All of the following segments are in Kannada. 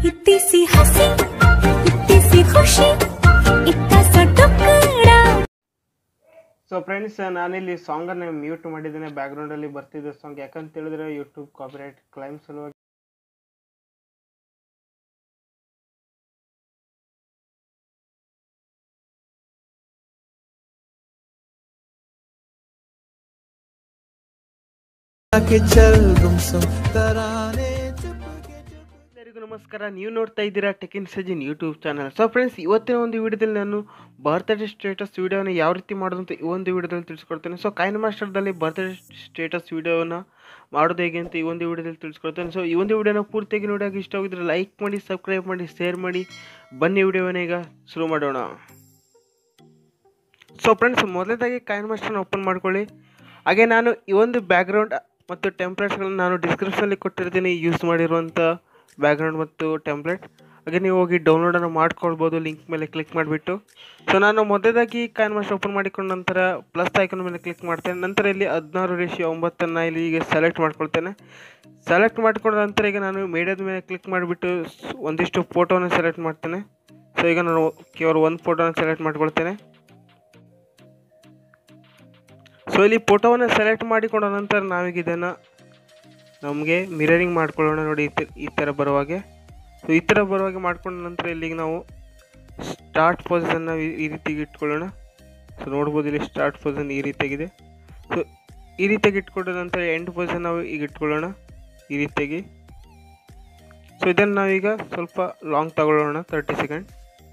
इतनी सी हंसी इतनी सी खुशी इतना सा टुकड़ा। ಸೊ ಫ್ರೆಂಡ್ಸ್, ನಾನಿಲ್ಲಿ ಸಾಂಗನ್ನು ಮ್ಯೂಟ್ ಮಾಡಿದ್ದೇನೆ. ಬ್ಯಾಕ್ಗ್ರೌಂಡಲ್ಲಿ ಬರ್ತಿದ್ದ ಸಾಂಗ್ ಯಾಕಂತ ಹೇಳಿದ್ರೆ ಯೂಟ್ಯೂಬ್ ಕಾಪಿರೈಟ್ ಕ್ಲೈಮ್ ಸಲುವಾಗಿ. ಎಲ್ಲರಿಗೂ ನಮಸ್ಕಾರ. ನೀವು ನೋಡ್ತಾ ಇದ್ದೀರಾ ಟೆಕಿನ್ ಸಜಿನ್ ಯೂಟ್ಯೂಬ್ ಚಾನಲ್. ಸೊ ಫ್ರೆಂಡ್ಸ್, ಇವತ್ತಿನ ಒಂದು ವಿಡಿಯೋದಲ್ಲಿ ನಾನು ಬರ್ತ್ಡೇ ಸ್ಟೇಟಸ್ ವಿಡಿಯೋನ ಯಾವ ರೀತಿ ಮಾಡೋದು ಅಂತ ಈ ಒಂದು ವಿಡಿಯೋದಲ್ಲಿ ತಿಳಿಸ್ಕೊಡ್ತೇನೆ. ಸೊ ಕೈನ್ಮಾಸ್ಟರ್ದಲ್ಲಿ ಬರ್ತ್ಡೇ ಸ್ಟೇಟಸ್ ವಿಡಿಯೋನ ಮಾಡೋದು ಹೇಗೆ ಅಂತ ಈ ಒಂದು ವಿಡಿಯೋದಲ್ಲಿ ತಿಳಿಸ್ಕೊಡ್ತೇನೆ. ಸೊ ಈ ಒಂದು ವಿಡಿಯೋನ ಪೂರ್ತಿಯಾಗಿ ನೋಡೋಕೆ ಇಷ್ಟ ಆಗಿದ್ರೆ ಲೈಕ್ ಮಾಡಿ, ಸಬ್ಸ್ಕ್ರೈಬ್ ಮಾಡಿ, ಶೇರ್ ಮಾಡಿ. ಬನ್ನಿ ವಿಡಿಯೋನ ಈಗ ಶುರು ಮಾಡೋಣ. ಸೊ ಫ್ರೆಂಡ್ಸ್, ಮೊದಲನೇದಾಗಿ ಕೈನ್ಮಾಸ್ಟರ್ನ ಓಪನ್ ಮಾಡ್ಕೊಳ್ಳಿ. ಹಾಗೆ ನಾನು ಈ ಒಂದು ಬ್ಯಾಕ್ಗ್ರೌಂಡ್ ಮತ್ತು ಟೆಂಪ್ಲೇಟ್ಸ್ಗಳನ್ನ ನಾನು ಡಿಸ್ಕ್ರಿಪ್ಷನಲ್ಲಿ ಕೊಟ್ಟಿರ್ತೀನಿ, ಯೂಸ್ ಮಾಡಿರುವಂಥ ಬ್ಯಾಕ್ಗ್ರೌಂಡ್ ಮತ್ತು ಟೆಂಪ್ಲೇಟ್. ಹಾಗೆ ನೀವು ಹೋಗಿ ಡೌನ್ಲೋಡನ್ನು ಮಾಡ್ಕೊಳ್ಬೋದು ಲಿಂಕ್ ಮೇಲೆ ಕ್ಲಿಕ್ ಮಾಡಿಬಿಟ್ಟು. ಸೊ ನಾನು ಮೊದಲೇದಾಗಿ ಕೈನ್ಮಾಸ್ಟರ್ ಓಪನ್ ಮಾಡಿಕೊಂಡ ನಂತರ ಪ್ಲಸ್ ಐಕನ್ ಮೇಲೆ ಕ್ಲಿಕ್ ಮಾಡ್ತೇನೆ. ನಂತರ ಇಲ್ಲಿ 16:9 ಇಲ್ಲಿ ಈಗ ಸೆಲೆಕ್ಟ್ ಮಾಡ್ಕೊಳ್ತೇನೆ. ಸೆಲೆಕ್ಟ್ ಮಾಡ್ಕೊಂಡ ನಂತರ ಈಗ ನಾನು ಮೀಡಿಯಾದ ಮೇಲೆ ಕ್ಲಿಕ್ ಮಾಡಿಬಿಟ್ಟು ಒಂದಿಷ್ಟು ಫೋಟೋನ ಸೆಲೆಕ್ಟ್ ಮಾಡ್ತೇನೆ. ಸೊ ಈಗ ನಾನು ಕೇವಲ ಒಂದು ಫೋಟೋನ ಸೆಲೆಕ್ಟ್ ಮಾಡ್ಕೊಳ್ತೇನೆ. ಸೊ ಇಲ್ಲಿ ಫೋಟೋವನ್ನು ಸೆಲೆಕ್ಟ್ ಮಾಡಿಕೊಂಡ ನಂತರ ನಾವೀಗ ಇದನ್ನು ನಮಗೆ ಮಿರರಿಂಗ್ ಮಾಡ್ಕೊಳ್ಳೋಣ. ನೋಡಿ ಈ ಥರ ಬರುವಾಗೆ. ಸೊ ಈ ಥರ ಬರುವಾಗೆ ಮಾಡ್ಕೊಂಡ ನಂತರ ಇಲ್ಲಿಗೆ ನಾವು ಸ್ಟಾರ್ಟ್ ಪೊಸಿಷನ್ನ ಈ ರೀತಿಗೆ ಇಟ್ಕೊಳ್ಳೋಣ. ಸೊ ನೋಡ್ಬೋದು ಇಲ್ಲಿ ಸ್ಟಾರ್ಟ್ ಪೊಸಿಷನ್ ಈ ರೀತಿಯಾಗಿದೆ. ಸೊ ಈ ರೀತಿಯಾಗಿ ಇಟ್ಕೊಂಡ ನಂತರ ಎಂಡ್ ಪೊಸಿಷನ್ ನಾವು ಈಗ ಇಟ್ಕೊಳ್ಳೋಣ ಈ ರೀತಿಯಾಗಿ. ಸೊ ಇದನ್ನು ನಾವೀಗ ಸ್ವಲ್ಪ ಲಾಂಗ್ ತಗೊಳ್ಳೋಣ, 30 ಸೆಕೆಂಡ್.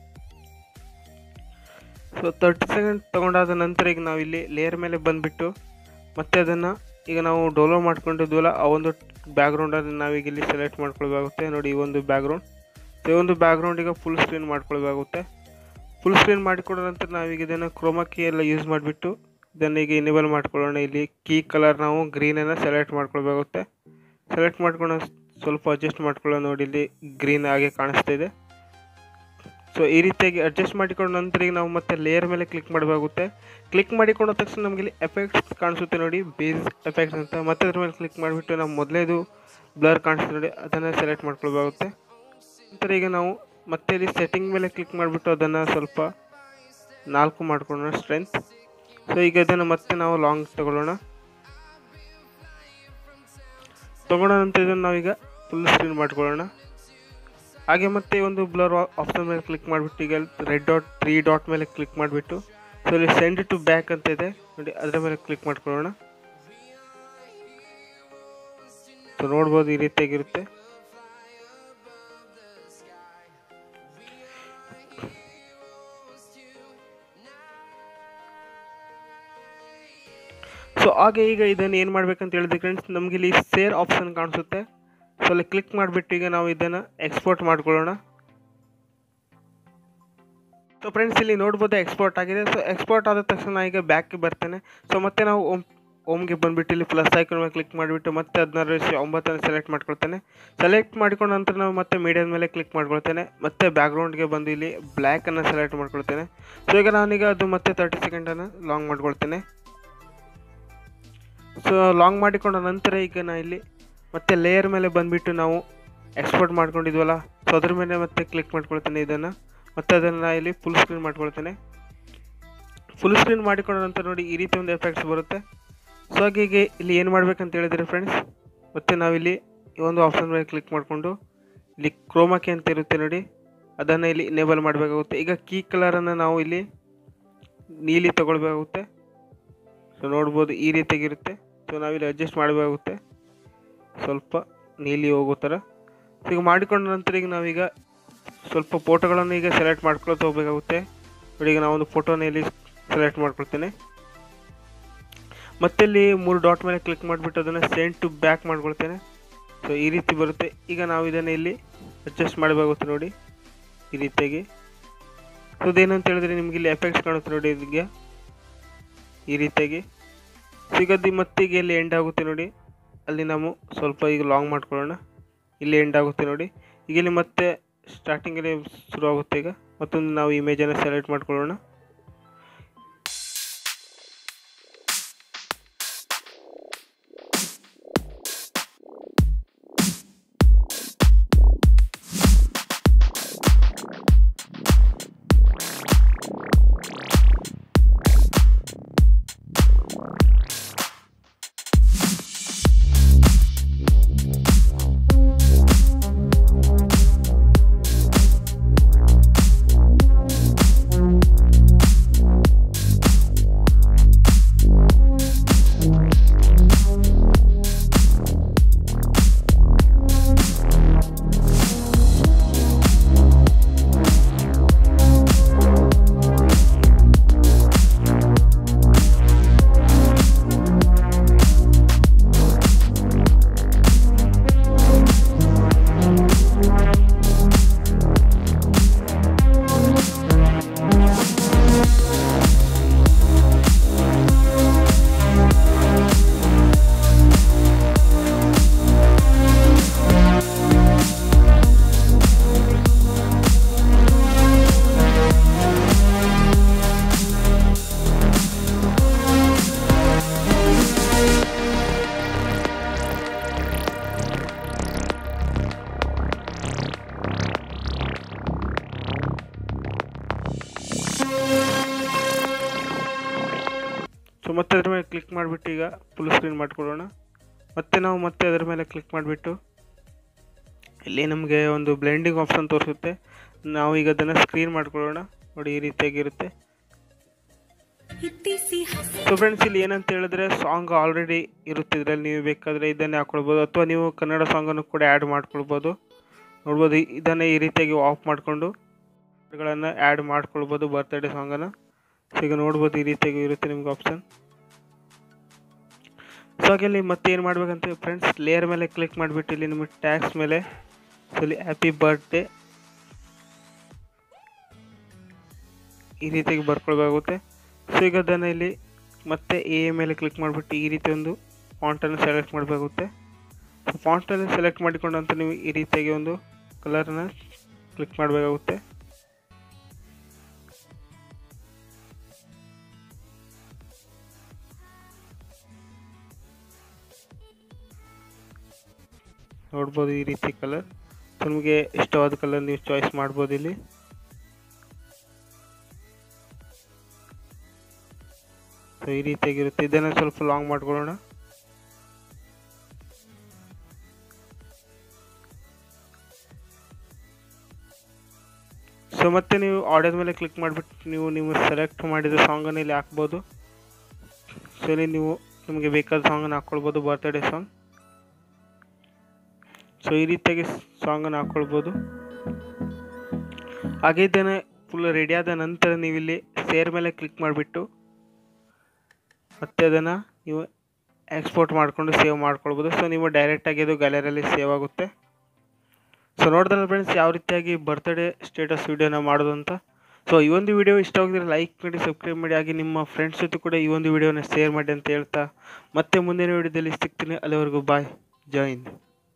ಸೊ 30 ಸೆಕೆಂಡ್ ತೊಗೊಂಡಾದ ನಂತರ ಈಗ ನಾವು ಇಲ್ಲಿ ಲೇಯರ್ ಮೇಲೆ ಬಂದುಬಿಟ್ಟು ಮತ್ತೆ ಅದನ್ನು ಈಗ ನಾವು ಡೌನ್ಲೋಡ್ ಮಾಡ್ಕೊಂಡಿದ್ವಲ್ಲ ಆ ಒಂದು ಬ್ಯಾಕ್ಗ್ರೌಂಡನ್ನು ನಾವೀಗ ಇಲ್ಲಿ ಸೆಲೆಕ್ಟ್ ಮಾಡ್ಕೊಳ್ಬೇಕಾಗುತ್ತೆ. ನೋಡಿ ಈ ಒಂದು ಬ್ಯಾಕ್ಗ್ರೌಂಡ್. ಸೊ ಈ ಒಂದು ಬ್ಯಾಕ್ಗ್ರೌಂಡ್ ಈಗ ಫುಲ್ ಸ್ಕ್ರೀನ್ ಮಾಡ್ಕೊಳ್ಬೇಕಾಗುತ್ತೆ. ಫುಲ್ ಸ್ಕ್ರೀನ್ ಮಾಡಿಕೊಂಡ ನಂತರ ನಾವೀಗ ಇದನ್ನು ಕ್ರೋಮಾ ಕೀ ಎಲ್ಲ ಯೂಸ್ ಮಾಡಿಬಿಟ್ಟು ಇದನ್ನು ಈಗ ಇನೇಬಲ್ ಮಾಡ್ಕೊಳ್ಳೋಣ. ಇಲ್ಲಿ ಕೀ ಕಲರ್ ನಾವು ಗ್ರೀನನ್ನು ಸೆಲೆಕ್ಟ್ ಮಾಡ್ಕೊಳ್ಬೇಕಾಗುತ್ತೆ. ಸೆಲೆಕ್ಟ್ ಮಾಡ್ಕೊಂಡು ಸ್ವಲ್ಪ ಅಡ್ಜಸ್ಟ್ ಮಾಡ್ಕೊಳ್ಳೋಣ. ನೋಡಿ ಇಲ್ಲಿ ಗ್ರೀನ್ ಆಗಿ ಕಾಣಿಸ್ತಾ ಇದೆ. ಸೊ ಈ ರೀತಿಯಾಗಿ ಅಡ್ಜಸ್ಟ್ ಮಾಡಿಕೊಂಡ ನಂತರ ಈಗ ನಾವು ಮತ್ತೆ ಲೇಯರ್ ಮೇಲೆ ಕ್ಲಿಕ್ ಮಾಡಬೇಕಾಗುತ್ತೆ. ಕ್ಲಿಕ್ ಮಾಡಿಕೊಂಡ ತಕ್ಷಣ ನಮಗೆ ಇಲ್ಲಿ ಎಫೆಕ್ಟ್ಸ್ ಕಾಣಿಸುತ್ತೆ ನೋಡಿ, ಬೇಸ್ ಎಫೆಕ್ಟ್ಸ್ ಅಂತ. ಮತ್ತೆ ಅದ್ರ ಮೇಲೆ ಕ್ಲಿಕ್ ಮಾಡಿಬಿಟ್ಟು ನಾವು ಮೊದಲೇದು ಬ್ಲರ್ ಕಾಣಿಸುತ್ತೆ ನೋಡಿ, ಅದನ್ನು ಸೆಲೆಕ್ಟ್ ಮಾಡ್ಕೊಳ್ಬೇಕಾಗುತ್ತೆ. ನಂತರ ಈಗ ನಾವು ಮತ್ತೆ ಇಲ್ಲಿ ಸೆಟ್ಟಿಂಗ್ ಮೇಲೆ ಕ್ಲಿಕ್ ಮಾಡಿಬಿಟ್ಟು ಅದನ್ನು ಸ್ವಲ್ಪ 4 ಮಾಡ್ಕೊಳ್ಳೋಣ ಸ್ಟ್ರೆಂತ್. ಸೊ ಈಗ ಅದನ್ನು ಮತ್ತೆ ನಾವು ಲಾಂಗ್ ತಗೊಳ್ಳೋಣ. ತಗೊಂಡ ನಂತರ ಇದನ್ನು ನಾವೀಗ ಫುಲ್ ಸ್ಕ್ರೀನ್ ಮಾಡ್ಕೊಳ್ಳೋಣ. ಹಾಗೆ ಮತ್ತೆ ಒಂದು ಬ್ಲರ್ ಆಪ್ಷನ್ ಮೇಲೆ ಕ್ಲಿಕ್ ಮಾಡಿಬಿಟ್ಟು ಈಗ ರೆಡ್ ಡಾಟ್ 3 ಡಾಟ್ ಮೇಲೆ ಕ್ಲಿಕ್ ಮಾಡಿಬಿಟ್ಟು ಸೊ ಇಲ್ಲಿ ಸೆಂಡ್ ಟು ಬ್ಯಾಕ್ ಅಂತ ಇದೆ ನೋಡಿ, ಅದರ ಮೇಲೆ ಕ್ಲಿಕ್ ಮಾಡ್ಕೊಳ್ಳೋಣ. ಸೊ ನೋಡ್ಬೋದು ಈ ರೀತಿಯಾಗಿರುತ್ತೆ. ಸೊ ಹಾಗೆ ಈಗ ಇದನ್ನು ಏನು ಮಾಡ್ಬೇಕಂತ ಹೇಳಿದ್ರೆ ಫ್ರೆಂಡ್ಸ್, ನಮಗೆ ಇಲ್ಲಿ ಶೇರ್ ಆಪ್ಷನ್ ಕಾಣಿಸುತ್ತೆ. ಸೊ ಅಲ್ಲಿ ಕ್ಲಿಕ್ ಮಾಡಿಬಿಟ್ಟು ಈಗ ನಾವು ಇದನ್ನು ಎಕ್ಸ್ಪೋರ್ಟ್ ಮಾಡ್ಕೊಳ್ಳೋಣ. ಸೊ ಫ್ರೆಂಡ್ಸ್, ಇಲ್ಲಿ ನೋಡ್ಬೋದು ಎಕ್ಸ್ಪೋರ್ಟ್ ಆಗಿದೆ. ಸೊ ಎಕ್ಸ್ಪೋರ್ಟ್ ಆದ ತಕ್ಷಣ ಈಗ ಬ್ಯಾಕ್ಗೆ ಬರ್ತೇನೆ. ಸೊ ಮತ್ತೆ ನಾವು ಹೋಮ್ಗೆ ಬಂದುಬಿಟ್ಟು ಇಲ್ಲಿ ಪ್ಲಸ್ ಐಕಾನ್ ಮೇಲೆ ಕ್ಲಿಕ್ ಮಾಡಿಬಿಟ್ಟು ಮತ್ತೆ 16:9 ಸೆಲೆಕ್ಟ್ ಮಾಡ್ಕೊಳ್ತೇನೆ. ಸೆಲೆಕ್ಟ್ ಮಾಡ್ಕೊಂಡ ನಂತರ ನಾವು ಮತ್ತೆ ಮೀಡಿಯಾದ ಮೇಲೆ ಕ್ಲಿಕ್ ಮಾಡ್ಕೊಳ್ತೇನೆ. ಮತ್ತೆ ಬ್ಯಾಕ್ಗ್ರೌಂಡ್ಗೆ ಬಂದು ಇಲ್ಲಿ ಬ್ಲ್ಯಾಕನ್ನು ಸೆಲೆಕ್ಟ್ ಮಾಡ್ಕೊಳ್ತೇನೆ. ಸೊ ಈಗ ನಾನೀಗ ಅದು ಮತ್ತೆ 30 ಸೆಕೆಂಡನ್ನು ಲಾಂಗ್ ಮಾಡ್ಕೊಳ್ತೇನೆ. ಸೊ ಲಾಂಗ್ ಮಾಡಿಕೊಂಡ ನಂತರ ಈಗ ನಾನು ಇಲ್ಲಿ ಮತ್ತೆ ಲೇಯರ್ ಮೇಲೆ ಬಂದುಬಿಟ್ಟು ನಾವು ಎಕ್ಸ್ಪೋರ್ಟ್ ಮಾಡ್ಕೊಂಡಿದ್ವಲ್ಲ, ಸೊ ಅದ್ರ ಮೇಲೆ ಮತ್ತೆ ಕ್ಲಿಕ್ ಮಾಡ್ಕೊಳ್ತೇನೆ ಇದನ್ನು. ಮತ್ತು ಅದನ್ನು ಇಲ್ಲಿ ಫುಲ್ ಸ್ಕ್ರೀನ್ ಮಾಡ್ಕೊಳ್ತೇನೆ. ಫುಲ್ ಸ್ಕ್ರೀನ್ ಮಾಡಿಕೊಂಡ ನಂತರ ನೋಡಿ ಈ ರೀತಿ ಒಂದು ಎಫೆಕ್ಟ್ಸ್ ಬರುತ್ತೆ. ಸೊ ಹಾಗೆ ಇಲ್ಲಿ ಏನು ಮಾಡ್ಬೇಕಂತ ಹೇಳಿದರೆ ಫ್ರೆಂಡ್ಸ್, ಮತ್ತು ನಾವಿಲ್ಲಿ ಈ ಒಂದು ಆಪ್ಷನ್ ಮೇಲೆ ಕ್ಲಿಕ್ ಮಾಡಿಕೊಂಡು ಇಲ್ಲಿ ಕ್ರೋಮಾ ಕೀ ಅಂತ ಇರುತ್ತೆ ನೋಡಿ, ಅದನ್ನು ಇಲ್ಲಿ ಇನೇಬಲ್ ಮಾಡಬೇಕಾಗುತ್ತೆ. ಈಗ ಕೀ ಕಲರನ್ನು ನಾವು ಇಲ್ಲಿ ನೀಲಿ ತಗೊಳ್ಬೇಕಾಗುತ್ತೆ. ಸೊ ನೋಡ್ಬೋದು ಈ ರೀತಿಯಾಗಿರುತ್ತೆ. ಸೊ ನಾವಿಲ್ಲಿ ಅಡ್ಜಸ್ಟ್ ಮಾಡಬೇಕಾಗುತ್ತೆ ಸ್ವಲ್ಪ ನೀಲಿ ಹೋಗೋ ಥರ. ಸೊ ಈಗ ಮಾಡಿಕೊಂಡ ನಂತರ ಈಗ ನಾವೀಗ ಸ್ವಲ್ಪ ಫೋಟೋಗಳನ್ನು ಈಗ ಸೆಲೆಕ್ಟ್ ಮಾಡ್ಕೊಳ್ತಾ ಹೋಗಬೇಕಾಗುತ್ತೆ ನೋಡಿ. ಈಗ ನಾವೊಂದು ಫೋಟೋನ ಇಲ್ಲಿ ಸೆಲೆಕ್ಟ್ ಮಾಡ್ಕೊಳ್ತೇನೆ. ಮತ್ತೆ ಇಲ್ಲಿ 3 ಡಾಟ್ ಮೇಲೆ ಕ್ಲಿಕ್ ಮಾಡಿಬಿಟ್ಟು ಅದನ್ನು ಸೆಂಡ್ ಟು ಬ್ಯಾಕ್ ಮಾಡ್ಕೊಳ್ತೇನೆ. ಸೊ ಈ ರೀತಿ ಬರುತ್ತೆ. ಈಗ ನಾವು ಇದನ್ನು ಇಲ್ಲಿ ಅಡ್ಜಸ್ಟ್ ಮಾಡಬೇಕಾಗುತ್ತೆ ನೋಡಿ ಈ ರೀತಿಯಾಗಿ. ಸೊ ಅದೇನಂತ ಹೇಳಿದ್ರೆ ನಿಮಗೆ ಇಲ್ಲಿ ಎಫೆಕ್ಟ್ಸ್ ಕಾಣುತ್ತೆ ನೋಡಿ ಇದಕ್ಕೆ ಈ ರೀತಿಯಾಗಿ. ಸಿಗದ್ದು ಮತ್ತೆ ಈಗ ಇಲ್ಲಿ ಎಂಡ್ ಆಗುತ್ತೆ ನೋಡಿ, ಅಲ್ಲಿ ನಾವು ಸ್ವಲ್ಪ ಈಗ ಲಾಂಗ್ ಮಾಡ್ಕೊಳ್ಳೋಣ. ಇಲ್ಲಿ ಎಂಡ್ ಆಗುತ್ತೆ ನೋಡಿ. ಈಗ ಇಲ್ಲಿ ಮತ್ತೆ ಸ್ಟಾರ್ಟಿಂಗಲ್ಲಿ ಶುರು ಆಗುತ್ತೆ. ಈಗ ಮತ್ತೊಂದು ನಾವು ಇಮೇಜನ್ನು ಸೆಲೆಕ್ಟ್ ಮಾಡ್ಕೊಳ್ಳೋಣ. ಸೊ ಮತ್ತೆ ಅದ್ರ ಮೇಲೆ ಕ್ಲಿಕ್ ಮಾಡಿಬಿಟ್ಟು ಈಗ ಫುಲ್ ಸ್ಕ್ರೀನ್ ಮಾಡ್ಕೊಳ್ಳೋಣ. ಮತ್ತೆ ಅದರ ಮೇಲೆ ಕ್ಲಿಕ್ ಮಾಡಿಬಿಟ್ಟು ಇಲ್ಲಿ ನಮಗೆ ಒಂದು ಬ್ಲೆಂಡಿಂಗ್ ಆಪ್ಷನ್ ತೋರಿಸುತ್ತೆ. ನಾವು ಈಗ ಅದನ್ನು ಸ್ಕ್ರೀನ್ ಮಾಡ್ಕೊಳ್ಳೋಣ. ನೋಡಿ, ಈ ರೀತಿಯಾಗಿರುತ್ತೆ. ಸೊ ಫ್ರೆಂಡ್ಸ್, ಇಲ್ಲಿ ಏನಂತ ಹೇಳಿದ್ರೆ ಸಾಂಗ್ ಆಲ್ರೆಡಿ ಇರುತ್ತೆ ಇದರಲ್ಲಿ. ನೀವು ಬೇಕಾದರೆ ಇದನ್ನೇ ಹಾಕ್ಕೊಳ್ಬೋದು, ಅಥವಾ ನೀವು ಕನ್ನಡ ಸಾಂಗನ್ನು ಕೂಡ ಆ್ಯಡ್ ಮಾಡ್ಕೊಳ್ಬೋದು. ನೋಡ್ಬೋದು, ಇದನ್ನೇ ಈ ರೀತಿಯಾಗಿ ಆಫ್ ಮಾಡಿಕೊಂಡು ಗಳನ್ನು ಆ್ಯಡ್ ಮಾಡ್ಕೊಳ್ಬೋದು ಬರ್ತ್ಡೇ ಸಾಂಗನ್ನು. ಸೊ ಈಗ ನೋಡ್ಬೋದು, ಈ ರೀತಿಯಾಗಿ ಇರುತ್ತೆ ನಿಮ್ಗೆ ಆಪ್ಷನ್. ಸೊ ಹಾಗೆ ಇಲ್ಲಿ ಮತ್ತೆ ಏನು ಮಾಡ್ಬೇಕಂತ ಫ್ರೆಂಡ್ಸ್, ಲೇಯರ್ ಮೇಲೆ ಕ್ಲಿಕ್ ಮಾಡಿಬಿಟ್ಟು ಇಲ್ಲಿ ನಿಮಗೆ ಟ್ಯಾಕ್ಸ್ ಮೇಲೆ ಸೊ ಇಲ್ಲಿ ಹ್ಯಾಪಿ ಬರ್ತ್ಡೇ ಈ ರೀತಿಯಾಗಿ ಬರ್ಕೊಳ್ಬೇಕಾಗುತ್ತೆ. ಸೊ ಈಗ ಅದನ್ನು ಇಲ್ಲಿ ಮತ್ತೆ ಮೇಲೆ ಕ್ಲಿಕ್ ಮಾಡಿಬಿಟ್ಟು ಈ ರೀತಿ ಒಂದು ಫಾಂಟನ್ನು ಸೆಲೆಕ್ಟ್ ಮಾಡಬೇಕಾಗುತ್ತೆ. ಸೊ ಫಾಂಟನ್ನು ಸೆಲೆಕ್ಟ್ ಮಾಡಿಕೊಂಡಂತ ನೀವು ಈ ರೀತಿಯಾಗಿ ಒಂದು ಕಲರನ್ನು ಕ್ಲಿಕ್ ಮಾಡಬೇಕಾಗುತ್ತೆ. ನೋಡ್ಬೋದು ಈ ರೀತಿ ಕಲರ್. ಸೊ ನಿಮಗೆ ಇಷ್ಟವಾದ ಕಲರ್ ನೀವು ಚಾಯ್ಸ್ ಮಾಡ್ಬೋದು ಇಲ್ಲಿ. ಸೊ ಈ ರೀತಿಯಾಗಿರುತ್ತೆ. ಇದನ್ನು ಸ್ವಲ್ಪ ಲಾಂಗ್ ಮಾಡ್ಕೊಳ್ಳೋಣ. ಸೊ ಮತ್ತೆ ನೀವು ಆಡಿಯೋದ ಮೇಲೆ ಕ್ಲಿಕ್ ಮಾಡಿಬಿಟ್ಟು ನೀವು ಸೆಲೆಕ್ಟ್ ಮಾಡಿದ ಸಾಂಗನ್ನು ಇಲ್ಲಿ ಹಾಕ್ಬೋದು. ಸೊ ಇಲ್ಲಿ ನೀವು ನಿಮಗೆ ಬೇಕಾದ ಸಾಂಗನ್ನು ಹಾಕ್ಕೊಳ್ಬೋದು, ಬರ್ತ್ಡೇ ಸಾಂಗ್. ಸೊ ಈ ರೀತಿಯಾಗಿ ಸಾಂಗನ್ನು ಹಾಕ್ಕೊಳ್ಬೋದು. ಹಾಗೆ ಇದನ್ನು ಫುಲ್ ರೆಡಿ ಆದ ನಂತರ ನೀವು ಇಲ್ಲಿ ಶೇರ್ ಮೇಲೆ ಕ್ಲಿಕ್ ಮಾಡಿಬಿಟ್ಟು ಮತ್ತೆ ಅದನ್ನು ನೀವು ಎಕ್ಸ್ಪೋರ್ಟ್ ಮಾಡಿಕೊಂಡು ಸೇವ್ ಮಾಡ್ಕೊಳ್ಬೋದು. ಸೊ ನೀವು ಡೈರೆಕ್ಟಾಗಿ ಅದು ಗ್ಯಾಲರಿಯಲ್ಲಿ ಸೇವ್ ಆಗುತ್ತೆ. ಸೊ ನೋಡಿದ್ರಲ್ಲ ಫ್ರೆಂಡ್ಸ್, ಯಾವ ರೀತಿಯಾಗಿ ಬರ್ತ್ಡೇ ಸ್ಟೇಟಸ್ ವೀಡಿಯೋನ ಮಾಡೋದು ಅಂತ. ಸೊ ಈ ಒಂದು ವಿಡಿಯೋ ಇಷ್ಟ ಆಗಿದ್ರೆ ಲೈಕ್ ಮಾಡಿ, ಸಬ್ಸ್ಕ್ರೈಬ್ ಮಾಡಿ, ಹಾಗೆ ನಿಮ್ಮ ಫ್ರೆಂಡ್ಸ್ ಜೊತೆ ಕೂಡ ಈ ಒಂದು ವಿಡಿಯೋನ ಶೇರ್ ಮಾಡಿ ಅಂತ ಹೇಳ್ತಾ ಮತ್ತೆ ಮುಂದಿನ ವಿಡಿಯೋದಲ್ಲಿ ಸಿಗ್ತೀನಿ. ಅಲ್ಲಿವರೆಗೂ ಬಾಯ್, ಜೈ ಹಿಂದ್.